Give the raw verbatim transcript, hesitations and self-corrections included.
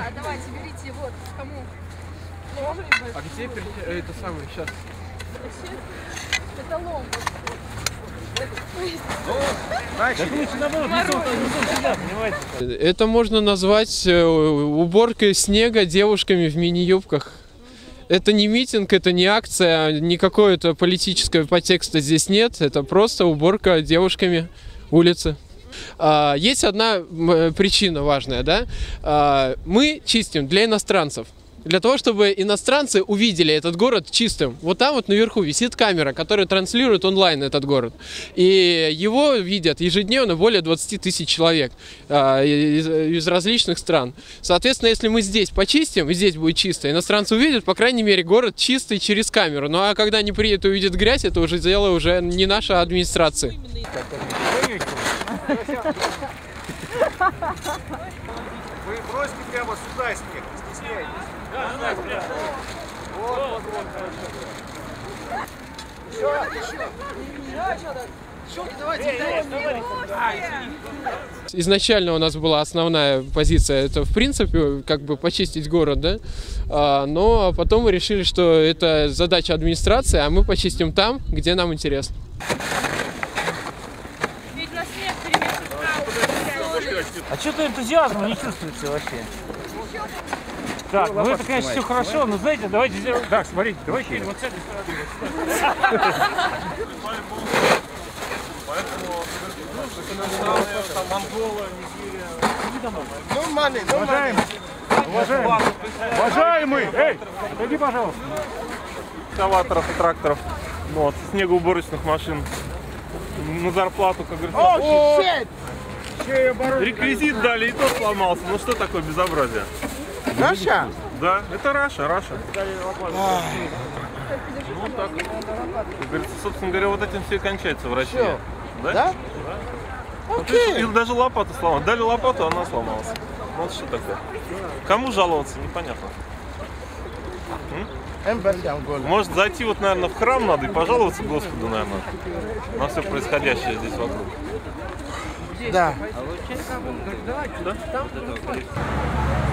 Да, давайте, берите, вот, кому? А где это самое сейчас? Это лом. Это можно назвать уборкой снега девушками в мини-юбках. Это не митинг, это не акция, никакого политического подтекста здесь нет. Это просто уборка девушками улицы. Есть одна причина важная, да? Мы чистим для иностранцев. Для того, чтобы иностранцы увидели этот город чистым. Вот там вот наверху висит камера, которая транслирует онлайн этот город. И его видят ежедневно более двадцати тысяч человек э, из, из различных стран. Соответственно, если мы здесь почистим, и здесь будет чисто, иностранцы увидят, по крайней мере, город чистый через камеру. Ну а когда они приедут и увидят грязь, это уже дело уже не наша администрация. Вы бросьте прямо сюда снег, не стесняйтесь. Да, да, да. Вот, вот, вот, хорошо. Еще, еще. Давайте, давайте. Изначально у нас была основная позиция, это в принципе как бы почистить город, да, а, но потом мы решили, что это задача администрации, а мы почистим там, где нам интересно. А что-то энтузиазма не чувствуется вообще. Так, ну это, конечно, все хорошо, но знаете, давайте сделаем... Так, смотрите, давайте вот с этой стороны. Поэтому монголы, Нигерия... Уважаемый, уважаемый, уважаемый, эй, отойди, пожалуйста. Экскаваторов и тракторов, вот, снегоуборочных машин. На зарплату, как говорится. Реквизит дали, и тот сломался. Ну что такое безобразие? Раша? Да, это Раша, Раша. Ну так, как говорится, собственно говоря, вот этим все и кончается в России. Все. Да? Да? Вот видишь, или даже лопату сломалась. Дали лопату, она сломалась. Вот что такое. Кому жаловаться, непонятно. М? Может зайти вот, наверное, в храм надо и пожаловаться Господу, наверное, на все происходящее здесь вокруг. Да. Да?